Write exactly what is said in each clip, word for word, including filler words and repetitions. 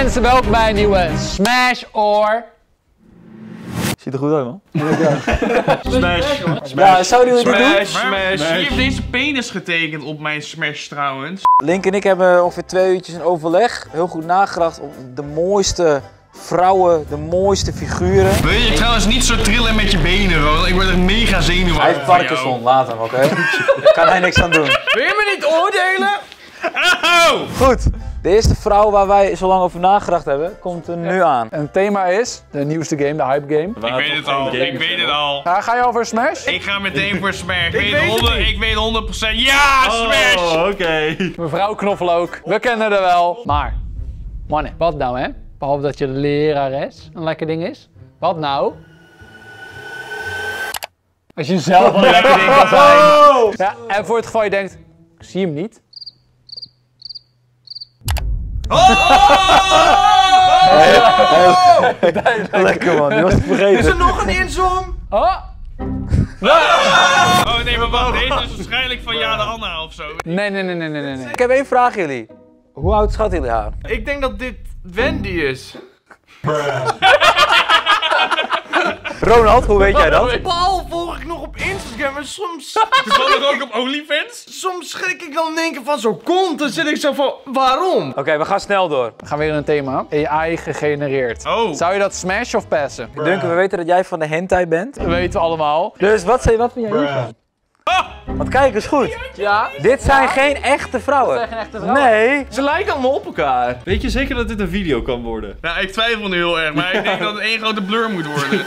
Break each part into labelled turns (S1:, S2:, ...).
S1: mensen, welkom bij een nieuwe Smash or...
S2: Ziet er goed uit, man.
S3: Smash.
S2: Smash. Ja, zouden jullie dit doen?
S3: Smash.
S4: Wie heeft deze penis getekend op mijn Smash trouwens?
S2: Link en ik hebben ongeveer twee uurtjes in overleg. Heel goed nagedacht op de mooiste vrouwen, de mooiste figuren.
S4: Wil je trouwens niet zo trillen met je benen, Ronald? Ik word echt mega zenuwachtig.
S2: Hij heeft Parkinson, laat hem, oké? Okay? Daar kan hij niks aan doen.
S4: Wil je me niet oordelen? Auw!
S2: Goed. De eerste vrouw waar wij zo lang over nagedacht hebben, komt er nu aan.
S1: En het thema is de nieuwste game, de hype game.
S4: Ik weet het al, ik weet het al.
S1: Ja, ga je al voor Smash?
S4: Ik ga meteen voor Smash. Ik weet, honderd, ik weet honderd procent. Ja, Smash!
S3: Oh, oké. Okay.
S1: Mevrouw Knoflook, we kennen haar wel. Maar, mannen, wat nou hè? Behalve dat je de lerares een lekker ding is. Wat nou? Als je zelf een lekker ding kan zijn. Ja, en voor het geval je denkt, ik zie hem niet.
S4: Oh!
S2: Lekker man, die was te vergeten.
S3: Is er nog een inzoom?
S1: Oh!
S4: Oh nee, maar wacht, deze is waarschijnlijk van Jade Anna of zo.
S1: Nee, nee, nee, nee, nee, nee.
S2: Ik heb één vraag aan jullie. Hoe oud schatten jullie haar?
S3: Ik denk dat dit Wendy is.
S2: Ronald, hoe weet jij dat?
S3: Paul volg ik nog op Instagram en soms...
S4: Toevallig ook op OnlyFans?
S3: Soms schrik ik dan in één keer van zo'n kont. Dan zit ik zo van, waarom?
S2: Oké, okay, we gaan snel door.
S1: We gaan weer in een thema. A I gegenereerd.
S4: Oh.
S1: Zou je dat smash of passen?
S2: Duncan, we weten dat jij van de hentai bent.
S1: Dat weten we allemaal.
S2: Dus wat, zei, wat vind jij hiervan? Want kijk eens goed.
S1: Ja?
S2: Dit zijn geen echte vrouwen.
S1: Dit zijn geen echte vrouwen.
S2: Nee.
S3: Ze lijken allemaal op elkaar.
S5: Weet je zeker dat dit een video kan worden?
S4: Nou, ik twijfel nu heel erg, maar ik denk dat het één grote blur moet worden.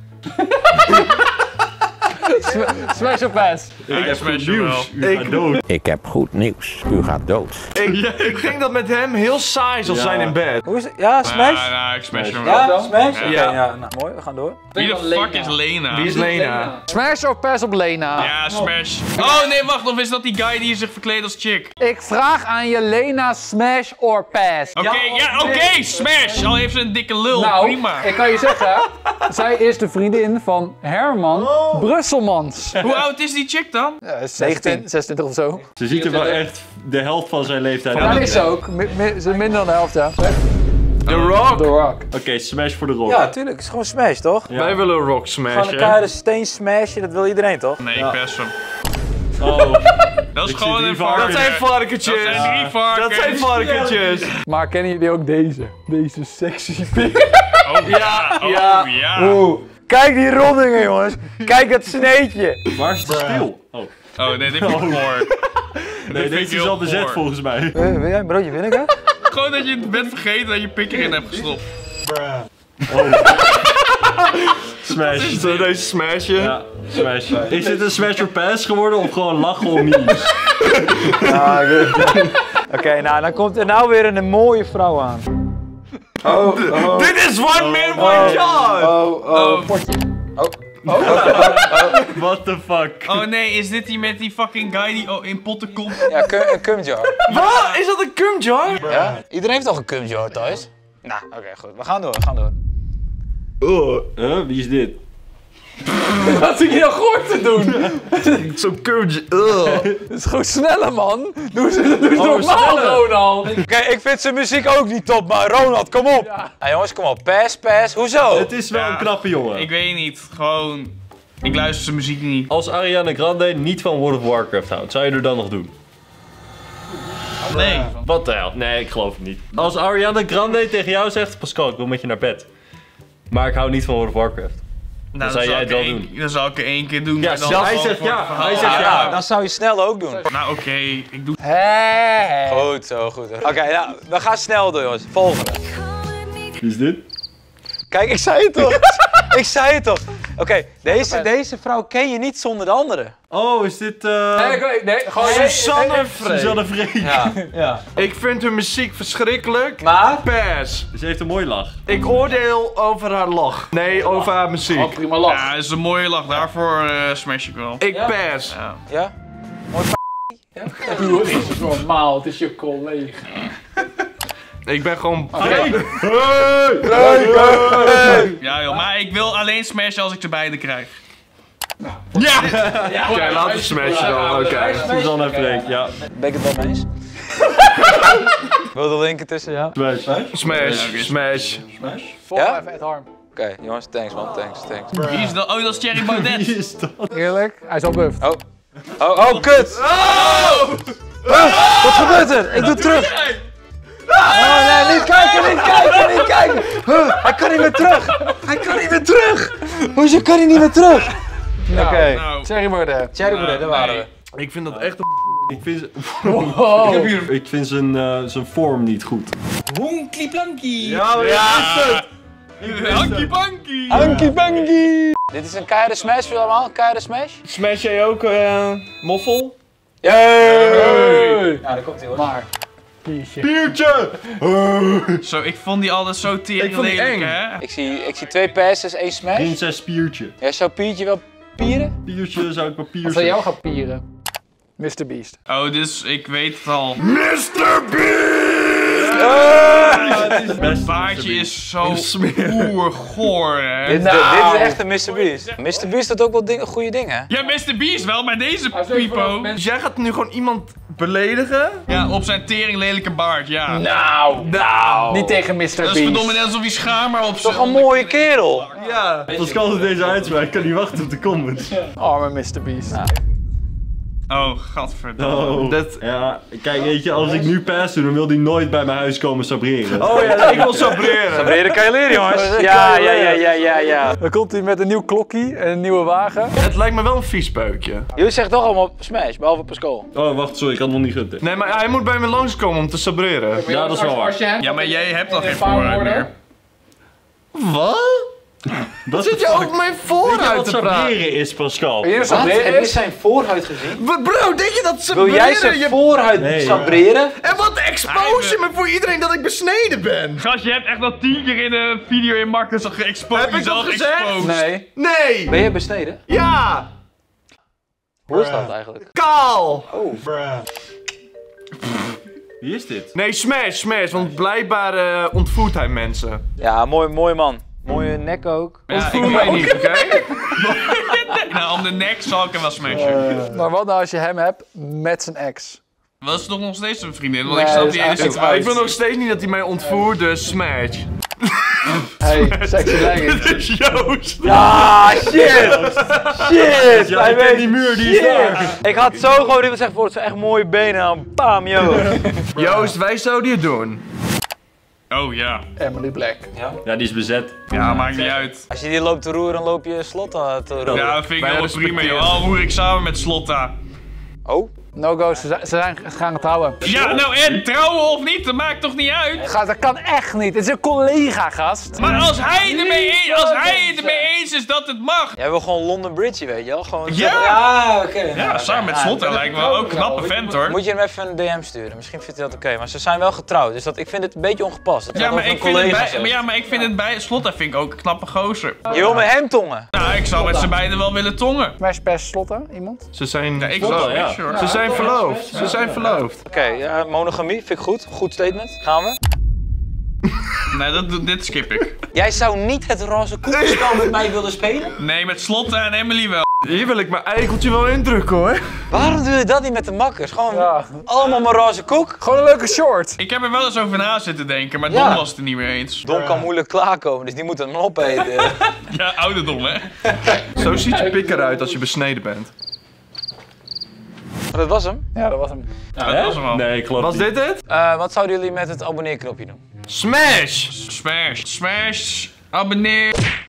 S1: Smash of pass?
S4: Ja,
S5: ik heb
S4: Smash
S5: goed
S4: wel.
S5: nieuws. U
S3: Ik-
S5: gaat dood.
S6: Ik heb goed nieuws. U gaat dood.
S3: Ik, ik denk dat met hem heel saai zal
S5: Ja.
S3: zijn in bed.
S2: Hoe is het? Ja, smash?
S4: Ja, nou, ik smash hem wel.
S2: Ja, smash?
S4: Ja.
S2: Oké,
S3: Ja.
S2: ja, nou, mooi, we gaan door.
S4: Wie de fuck is Lena?
S3: Wie is Lena?
S1: Smash of pass op Lena?
S4: Ja, smash. Oh nee, wacht, of is dat die guy die zich verkleedt als chick?
S1: Ik vraag aan je Lena, smash or pass?
S4: Oké, ja, oké, smash! Al heeft ze een dikke lul,
S1: Nou,
S4: prima.
S1: ik kan je zeggen, zij is de vriendin van Herman Brusselmans.
S4: Hoe oud is die chick dan?
S1: Ja, zestien, zesentwintig of zo.
S5: Ze ziet er wel echt de helft van zijn leeftijd
S1: Ja, dat
S5: uit.
S1: is ze ook. Mi- mi- ze minder dan de helft, ja.
S3: The Rock.
S1: The Rock.
S5: Oké, smash voor de rock.
S2: Ja, tuurlijk, het is gewoon smash, toch?
S5: Ja.
S3: Wij willen Rock
S2: Gewoon
S3: smashen.
S2: elkaar de steen smashen, dat wil iedereen, toch?
S4: Nee,
S5: Ja.
S4: ik pers hem.
S5: Oh,
S4: Dat is
S5: Ik
S4: gewoon
S5: zie
S4: een
S5: drie
S4: varken.
S3: Dat zijn
S4: Dat
S3: varkentjes.
S4: zijn drie varkens.
S3: Dat zijn varkentjes.
S1: Maar kennen jullie ook deze? Deze sexy pik.
S4: Oh ja, oh
S3: ja.
S4: ja.
S2: Oeh. Kijk die rondingen, jongens. Kijk dat sneetje.
S5: waar is de stil? Oh,
S4: Oh nee, dit vind ik goor.
S5: nee,
S4: vind
S5: deze
S4: ik
S5: is
S4: heel
S5: al bezet
S4: goor.
S5: volgens mij.
S2: Uh, wil jij een broodje vinegar?
S4: Gewoon dat je bent vergeten dat je pik erin hebt gestopt.
S5: Smash.
S3: Zullen we deze smashen?
S5: Ja, smash. Is dit een smash or pass geworden of gewoon lachen om memes?
S2: Ja, goed. Oké, nou dan komt er nou weer een mooie vrouw aan. Oh, oh.
S3: Dit is one man, one job!
S2: Oh, oh.
S5: What the fuck?
S4: Oh nee, is dit die met die fucking guy die oh, in potten komt?
S2: Ja, cum- een cumjar.
S3: Wat? Is dat een cumjar?
S2: Ja? Iedereen heeft toch een cumjar thuis? Nou, oké, goed. We gaan door, we gaan door.
S5: Oh, huh? Wie is dit?
S1: Wat zit je heel goor te doen?
S3: Zo'n cumjar. Ugh.
S1: Het is gewoon sneller, man. Doe ze doe ze
S5: Oh,
S1: normaal,
S5: sneller.
S1: Ronald.
S2: Oké, ik vind zijn muziek ook niet top, maar Ronald, kom op.
S1: Ja.
S2: Ja, jongens, kom op. Pass, pass. Hoezo?
S5: Het is wel
S4: Ja.
S5: een knappe jongen.
S4: Ik weet niet, gewoon... Ik luister zijn muziek niet.
S5: Als Ariana Grande niet van World of Warcraft houdt, zou je er dan nog doen?
S4: Nee.
S5: Wat de hel? Nee, ik geloof het niet. Als Ariana Grande tegen jou zegt, Pascal, ik wil met je naar bed. Maar ik hou niet van World of Warcraft.
S4: Nou,
S5: zou
S4: zal
S5: jij
S4: ik
S5: het wel
S4: één-
S5: doen.
S4: Dan zal ik er één keer doen.
S5: Ja,
S4: maar dan
S5: stel- hij
S4: gewoon
S5: zegt
S4: voor
S5: ja,
S4: het verhaal.
S5: hij zegt
S2: Ja,
S5: ja.
S2: dan zou je snel ook doen.
S4: Nou oké, ik doe...
S1: Hé.
S2: Goed zo, goed. Oké, nou, we gaan snel door, jongens. Volgende.
S5: Wie is dit?
S2: Kijk, ik zei het toch? Ik zei het toch? Oké, deze, deze vrouw ken je niet zonder de andere.
S5: Oh, is dit eh
S1: Nee, ik weet- nee, gewoon...
S3: Susanne Freek.
S5: Suzanne Freek?
S2: Ja, ja.
S3: Ik vind hun muziek verschrikkelijk.
S2: Maar?
S3: Pass.
S5: Ze heeft een mooie lach.
S3: Ik oordeel over haar lach. Nee, over haar
S1: Oh,
S3: muziek.
S1: prima lach.
S4: Ja, dat is een mooie lach. Daarvoor eh, smash ik wel.
S3: Ik pass.
S4: Ja.
S2: Ja?
S1: Doe het is normaal, het is je collega.
S3: Ik ben gewoon...
S4: Ja joh, maar ik wil alleen smashen als ik ze beide krijg. Ja!
S3: Oké, laten we smashen dan. Oké.
S5: Suzanne Freek, ja.
S2: Ben ik het wel mee eens? Wil de link ertussen, ja?
S5: Smash.
S3: Smash, smash.
S1: Volg
S2: Ja?
S1: me even Ed Harm.
S2: Oké, okay, jongens, thanks man, thanks, thanks.
S4: Wie is dat? Oh, dat is Thierry Baudet.
S5: Wie is dat?
S1: Eerlijk, hij is al buffed.
S2: Oh, oh, oh, kut! Oh! Oh, wat gebeurt er? Ik doe het terug. Oh nee, niet kijken, niet kijken, niet kijken! Huh, hij kan niet meer terug! Hij kan niet meer terug! Hoezo kan hij niet meer terug?
S1: Nou,
S2: Oké.
S4: Nou,
S1: Thierry Baudet.
S2: Thierry Baudet, daar waren we.
S3: Ik vind dat echt een...
S5: Ik vind, z-
S1: Wow.
S5: ik vind zijn, eh, zijn vorm niet goed.
S2: Honklie plankie!
S5: Ja, maar ja, is het!
S4: Hanky Panky.
S2: Hanky panky! Dit is een keiharde smash voor allemaal, een keiharde smash.
S3: Smash jij ook uh, moffel?
S2: Yay! Ja, daar komt hij hoor.
S1: Maar, biertje.
S5: Biertje!
S4: Zo, ik vond die altijd zo tering
S3: Ik vond die
S4: lelijk,
S3: eng.
S4: hè?
S2: Ik zie, ik zie twee passes, één smash.
S5: Prinses Piertje.
S2: Jij zou Piertje wel pieren?
S5: Piertje zou ik papier
S1: Of zou jou
S5: zeggen.
S1: gaan pieren? mister Beast.
S4: Oh, dus ik weet het al.
S5: mister
S4: Het baardje is zo oergoor, hè?
S2: Dit,
S1: Nou.
S2: dit is echt een mister Beast. mister Beast doet ook wel ding, goede dingen.
S4: Ja, mister Beast wel, maar deze Pipo.
S3: Dus jij gaat nu gewoon iemand beledigen?
S4: Ja, op zijn tering lelijke baard, ja.
S1: Nou, nou. Niet tegen mister
S4: Dat is
S1: Beast.
S4: verdomme net alsof hij schaam maar op zijn...
S2: Toch een mooie kerel.
S3: Ja.
S5: Pascal doet deze uitspraak, ik kan niet wachten op de comments.
S1: Arme mister Beast.
S4: Oh, gadverdamme.
S5: Oh.
S3: Dat-
S5: Ja, kijk, weet je, als ik nu pass doe, dan wil hij nooit bij mijn huis komen sabreren.
S3: Oh ja, ik wil sabreren.
S2: Brede kan je leren, jongens. Ja, ja, ja, ja, ja, ja.
S1: Dan komt hij met een nieuw klokkie en een nieuwe wagen.
S3: Het lijkt me wel een vies beukje.
S2: Jullie zeggen toch allemaal smash, behalve Pascal.
S5: Oh, wacht, sorry, ik had nog niet gedaan.
S3: Nee, maar hij moet bij me langskomen om te sabreren.
S5: Ja, dat is wel waar.
S4: Ja, maar jij hebt al geen vooruit meer.
S3: Wat?
S5: Dat
S3: Zit je ook mijn
S5: Weet je
S3: vooruit
S5: wat
S3: te praten?
S5: sabreren is, Pascal?
S1: Hier is
S2: Wat?
S1: dat
S2: Heb je zijn voorhuid gezien?
S3: Wat, bro, denk je dat
S2: Wil
S3: sabreren
S2: jij zijn
S3: je...
S2: voorhuid
S5: Nee.
S2: sabreren?
S3: En wat expose je me voor iedereen dat ik besneden ben?
S4: Gast, je hebt echt al tien keer in een video in Marcus al geëxposed.
S3: Heb ik dat
S4: jezelf
S3: gezegd?
S4: exposed.
S1: Nee.
S3: Nee!
S2: Ben je besneden?
S3: Ja!
S2: Hoe is dat eigenlijk?
S3: Kaal!
S5: Wie is dit?
S3: Nee, smash, smash, want blijkbaar eh, ontvoert hij mensen.
S2: Ja, mooi, mooi man. Mooie nek ook.
S4: Ja, ik
S3: Voel mij niet, oké?
S4: Nou, om de nek zal ik hem wel smashen.
S1: Maar wat nou als je hem hebt met zijn ex?
S4: Dat is toch nog steeds een vriendin? Want
S1: Nee,
S4: ik snap
S1: dat
S4: die
S1: is
S4: hele
S1: echt-
S4: situatie.
S3: Ik wil nog steeds niet dat hij mij ontvoert, dus smash.
S1: Hey, sexy leggings.
S3: Dit is Joost.
S2: Ah, shit! Shit!
S5: Ja,
S2: Hij
S5: ik ken
S2: weet
S5: die muur, die is
S2: shit.
S5: daar.
S2: Ik had zo gewoon iemand zeggen voor het zijn echt mooie benen. Dan bam, yo.
S3: Joost, wij zouden het doen.
S4: Oh ja.
S1: Emily Black.
S5: Ja, die is bezet.
S4: Ja, maakt niet uit.
S2: Als je die loopt te roeren, dan loop je slot aan te roeren.
S4: Ja, dat vind ik
S3: Wij
S4: wel prima,
S3: respecteren.
S4: joh. Al roer ik samen met Slotta.
S2: Oh?
S1: No go, ze, zijn- ze zijn ze gaan trouwen.
S4: Ja, nou en trouwen of niet, dat maakt toch niet uit?
S1: Gast, dat kan echt niet. Het is een collega, gast.
S4: Maar als hij ermee eens, als hij het ermee eens is dat het mag.
S2: Jij wil gewoon London Bridge, weet je wel? Gewoon
S4: Ja.
S2: Ja, oké.
S4: Ja, samen met Slotta lijkt me wel ook een knappe vent hoor.
S2: Moet je hem even een D M sturen? Misschien vindt hij dat oké, maar ze zijn wel getrouwd, dus dat, ik vind het een beetje ongepast. Het
S4: Ja,
S2: gaat
S4: maar
S2: over
S4: ik
S2: een
S4: vind het
S2: collega
S4: bij,
S2: zo.
S4: maar ja, maar ik vind het bij Slotta vind ik ook een knappe gozer.
S2: Je wil met hem tongen?
S4: Nou, ik zou met z'n beiden wel willen tongen.
S1: Smash Pass slotten, iemand?
S3: Ze zijn,
S4: Ja, ik
S5: Slotta,
S4: wel,
S5: ja.
S4: ja. Sure.
S3: ze zijn verloofd. Ze zijn verloofd.
S2: Oké, ja, monogamie, vind ik goed. Goed statement. Gaan we?
S4: Nee, dat, dit skip ik.
S2: Jij zou niet het roze koekspel met mij willen spelen?
S4: Nee, met Slotta en Emily wel.
S3: Hier wil ik mijn eikeltje wel indrukken hoor.
S2: Waarom doe je dat niet met de makkers? Gewoon
S1: Ja.
S2: allemaal maar roze koek?
S1: Gewoon een leuke short.
S4: Ik heb er wel eens over na zitten denken, maar
S2: Ja.
S4: Don was het er niet mee eens.
S2: Don kan moeilijk klaarkomen, dus die moet hem opeten.
S4: Ja, ouderdom hè.
S3: Zo ziet je pik eruit als je besneden bent.
S2: Maar dat was hem.
S1: Ja, dat was hem.
S4: Ja, dat was hem al.
S5: Nee, ik geloof
S3: Was
S5: niet.
S3: dit het?
S2: Eh, wat zouden jullie met het abonneerknopje doen?
S3: Smash!
S4: Smash, smash, abonneer.